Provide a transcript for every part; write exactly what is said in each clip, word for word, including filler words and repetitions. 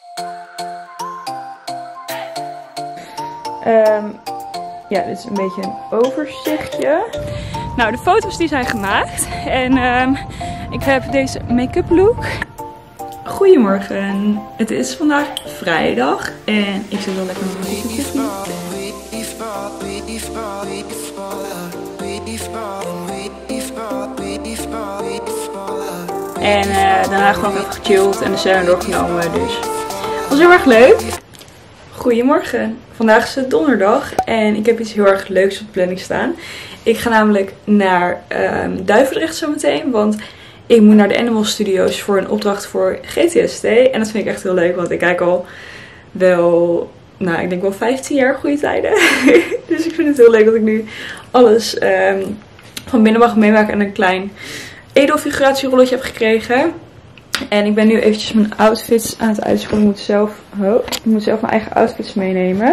Um, ja, dit is een beetje een overzichtje. Nou, de foto's die zijn gemaakt. En um, ik heb deze make-up look. Goedemorgen. Het is vandaag vrijdag. En ik zit wel lekker met mijn kopje koffie. En uh, daarna gewoon even gechilled en de scène doorgenomen. Dus dat was heel erg leuk. Goedemorgen. Vandaag is het donderdag en ik heb iets heel erg leuks op de planning staan. Ik ga namelijk naar um, Duivendrecht zometeen, want ik moet naar de Animal Studios voor een opdracht voor G T S T. En dat vind ik echt heel leuk, want ik kijk al wel, nou ik denk wel vijftien jaar goede tijden. Dus ik vind het heel leuk dat ik nu alles um, van binnen mag meemaken en een klein edelfiguratierolletje heb gekregen. En ik ben nu eventjes mijn outfits aan het uitzoeken. Ik moet zelf, oh, ik moet zelf mijn eigen outfits meenemen.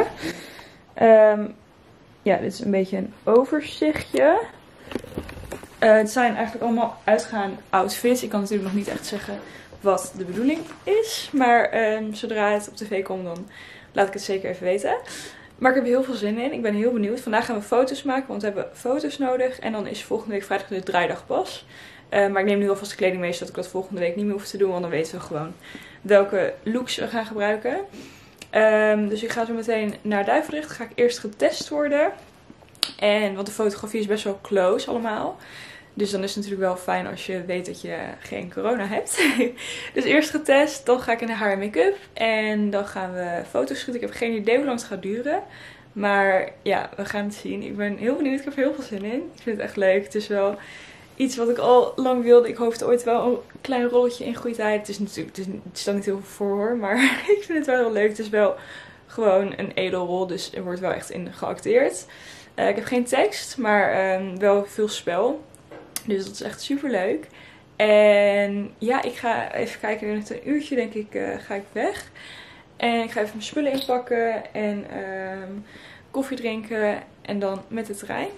Um, ja, dit is een beetje een overzichtje. Uh, het zijn eigenlijk allemaal uitgaan outfits. Ik kan natuurlijk nog niet echt zeggen wat de bedoeling is. Maar um, zodra het op tv komt, dan laat ik het zeker even weten. Maar ik heb er heel veel zin in. Ik ben heel benieuwd. Vandaag gaan we foto's maken, want we hebben foto's nodig. En dan is volgende week vrijdag de draaidag pas. Uh, maar ik neem nu alvast de kleding mee, zodat ik dat volgende week niet meer hoef te doen. Want dan weten we gewoon welke looks we gaan gebruiken. Um, dus ik ga zo meteen naar Duivendrecht. Ga ik eerst getest worden. En want de fotografie is best wel close allemaal. Dus dan is het natuurlijk wel fijn als je weet dat je geen corona hebt. Dus eerst getest. Dan ga ik in de haar en make-up. En dan gaan we foto's schieten. Ik heb geen idee hoe lang het gaat duren. Maar ja, we gaan het zien. Ik ben heel benieuwd. Ik heb er heel veel zin in. Ik vind het echt leuk. Het is wel iets wat ik al lang wilde. Ik hoopte ooit wel een klein rolletje in goede tijd. Het is natuurlijk, het, is, het staat niet heel veel voor hoor. Maar ik vind het wel heel leuk. Het is wel gewoon een edelrol. Dus er wordt wel echt in geacteerd. Uh, ik heb geen tekst, maar um, wel veel spel. Dus dat is echt super leuk. En ja, ik ga even kijken. In een uurtje denk ik uh, ga ik weg. En ik ga even mijn spullen inpakken. En um, koffie drinken. En dan met de trein.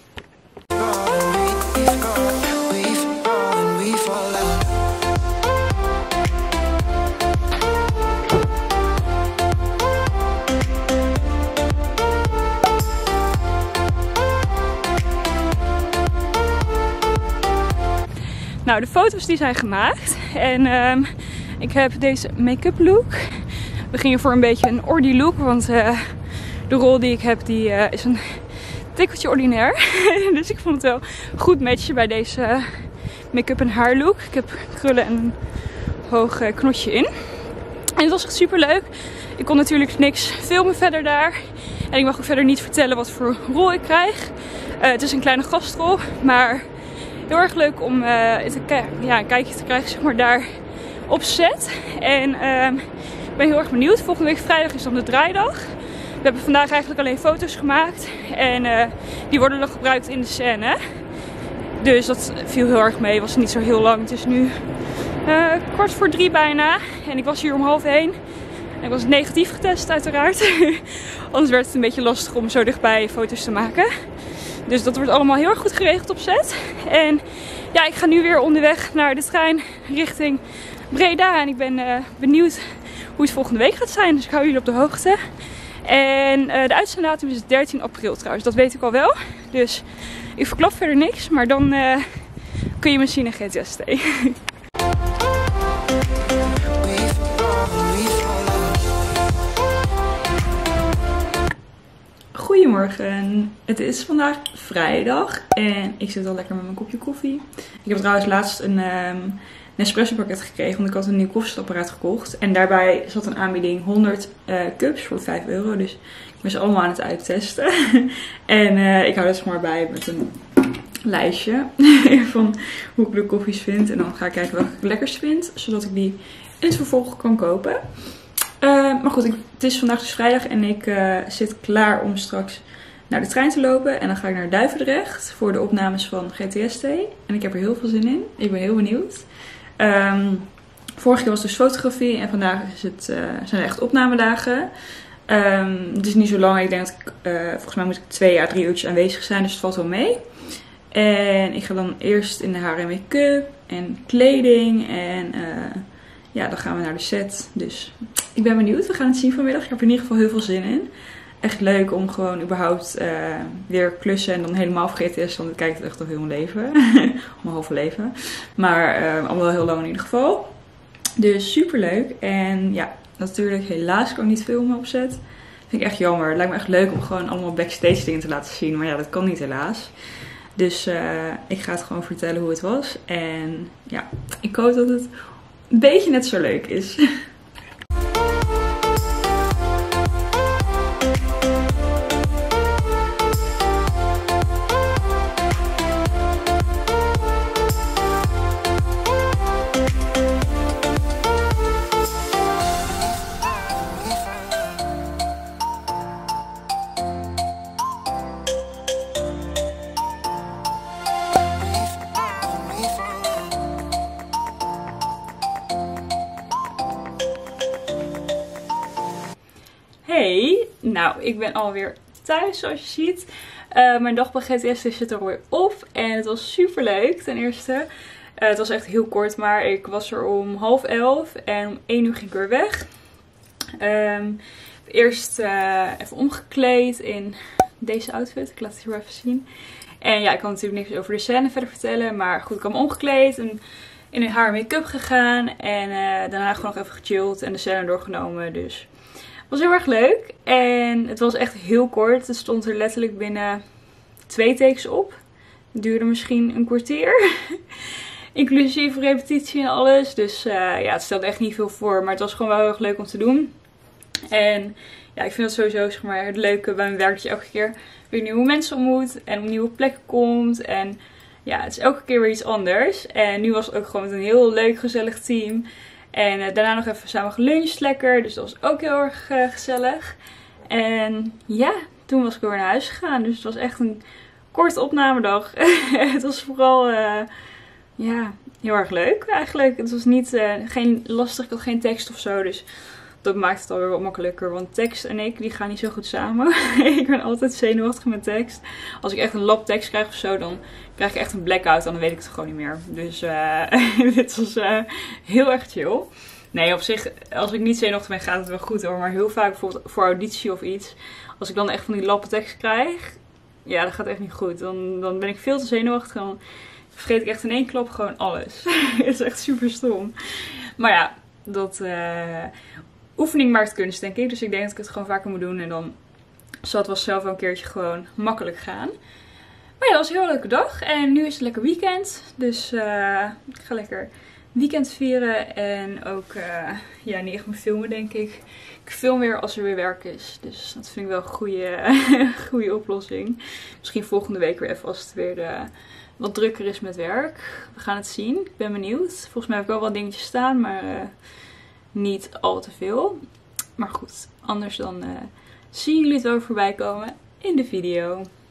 Nou, de foto's die zijn gemaakt. En um, ik heb deze make-up look. We gingen voor een beetje een ordy look. Want uh, de rol die ik heb, die uh, is een tikkeltje ordinair. Dus ik vond het wel goed matchen bij deze uh, make-up en haar look. Ik heb krullen en een hoog uh, knotje in. En het was echt super leuk. Ik kon natuurlijk niks filmen verder daar. En ik mag ook verder niet vertellen wat voor rol ik krijg. Uh, het is een kleine gastrol, maar heel erg leuk om uh, te ja, een kijkje te krijgen zeg maar, daar op set. En uh, ik ben heel erg benieuwd. Volgende week vrijdag is dan de draaidag. We hebben vandaag eigenlijk alleen foto's gemaakt. En uh, die worden dan gebruikt in de scène. Dus dat viel heel erg mee. Was niet zo heel lang. Het is nu uh, kwart voor drie bijna. En ik was hier om half één. En ik was negatief getest uiteraard. Anders werd het een beetje lastig om zo dichtbij foto's te maken. Dus dat wordt allemaal heel erg goed geregeld op set. En ja, ik ga nu weer onderweg naar de trein richting Breda. En ik ben uh, benieuwd hoe het volgende week gaat zijn. Dus ik hou jullie op de hoogte. En uh, de uitzenddatum is dertien april trouwens. Dat weet ik al wel. Dus ik verklap verder niks. Maar dan uh, kun je me zien in G T S T. Goedemorgen. Het is vandaag vrijdag en ik zit al lekker met mijn kopje koffie. Ik heb trouwens laatst een um, Nespresso pakket gekregen, want ik had een nieuw koffiezetapparaat gekocht. En daarbij zat een aanbieding honderd uh, cups voor vijf euro. Dus ik ben ze allemaal aan het uittesten. En uh, ik hou er maar bij met een lijstje van hoe ik de koffies vind. En dan ga ik kijken welke ik het lekkerst vind, zodat ik die in het vervolg kan kopen. Uh, maar goed, ik, het is vandaag dus vrijdag en ik uh, zit klaar om straks naar de trein te lopen. En dan ga ik naar Duivendrecht voor de opnames van G T S T. En ik heb er heel veel zin in. Ik ben heel benieuwd. Um, vorige keer was dus fotografie en vandaag is het, uh, zijn er echt opnamedagen. Um, het is niet zo lang. Ik denk dat ik, uh, volgens mij moet ik twee à drie uurtjes aanwezig zijn, dus het valt wel mee. En ik ga dan eerst in de haar en make-up en kleding en uh, ja, dan gaan we naar de set. Dus ik ben benieuwd. We gaan het zien vanmiddag. Ik heb er in ieder geval heel veel zin in. Echt leuk om gewoon überhaupt uh, weer klussen en dan helemaal vergeten is. Want ik kijk het echt al heel mijn leven. Mijn halve leven. Maar uh, al wel heel lang in ieder geval. Dus super leuk. En ja, natuurlijk helaas kan ik niet filmen op set. Vind ik echt jammer. Het lijkt me echt leuk om gewoon allemaal backstage dingen te laten zien. Maar ja, dat kan niet helaas. Dus uh, ik ga het gewoon vertellen hoe het was. En ja, ik hoop dat het een beetje net zo leuk is. Hey, nou ik ben alweer thuis zoals je ziet. Uh, mijn dag bij G T S zit er alweer op en het was super leuk ten eerste. Uh, het was echt heel kort, maar ik was er om half elf en om één uur ging ik weer weg. Um, eerst uh, even omgekleed in deze outfit, ik laat het hier even zien. En ja, ik kan natuurlijk niks over de scène verder vertellen, maar goed, ik had me omgekleed en in haar make-up gegaan. En uh, daarna gewoon nog even gechilled en de scène doorgenomen, dus... Het was heel erg leuk en het was echt heel kort. Het stond er letterlijk binnen twee takes op. Het duurde misschien een kwartier. Inclusief repetitie en alles. Dus uh, ja, het stelde echt niet veel voor. Maar het was gewoon wel heel erg leuk om te doen. En ja, ik vind het sowieso zeg maar, het leuke bij mijn werk dat je elke keer weer nieuwe mensen ontmoet. En op nieuwe plekken komt. En ja, het is elke keer weer iets anders. En nu was het ook gewoon met een heel leuk gezellig team. En uh, daarna nog even samen geluncht lekker. Dus dat was ook heel erg uh, gezellig. En ja, toen was ik weer naar huis gegaan. Dus het was echt een korte opnamedag. Het was vooral uh, ja, heel erg leuk eigenlijk. Het was niet uh, geen lastig, ik had geen tekst of zo. Dus dat maakt het alweer wat makkelijker. Want tekst en ik, die gaan niet zo goed samen. Ik ben altijd zenuwachtig met tekst. Als ik echt een lap tekst krijg of zo, dan krijg ik echt een blackout. En dan weet ik het gewoon niet meer. Dus uh, dit was uh, heel erg chill. Nee, op zich, als ik niet zenuwachtig ben, gaat het wel goed hoor. Maar heel vaak bijvoorbeeld voor auditie of iets. Als ik dan echt van die lappe tekst krijg. Ja, dat gaat echt niet goed. Dan, dan ben ik veel te zenuwachtig. Dan vergeet ik echt in één klap gewoon alles. Het is echt super stom. Maar ja, dat... Uh, Oefening maakt kunst, denk ik. Dus ik denk dat ik het gewoon vaker moet doen. En dan zal het wel zelf wel een keertje gewoon makkelijk gaan. Maar ja, dat was een heel leuke dag. En nu is het lekker weekend. Dus uh, ik ga lekker weekend vieren. En ook, uh, ja, niet echt meer filmen, denk ik. Ik film weer als er weer werk is. Dus dat vind ik wel een goede, goede oplossing. Misschien volgende week weer even als het weer uh, wat drukker is met werk. We gaan het zien. Ik ben benieuwd. Volgens mij heb ik wel wat dingetjes staan, maar... Uh, niet al te veel. Maar goed, anders dan uh, zien jullie het wel voorbij komen in de video.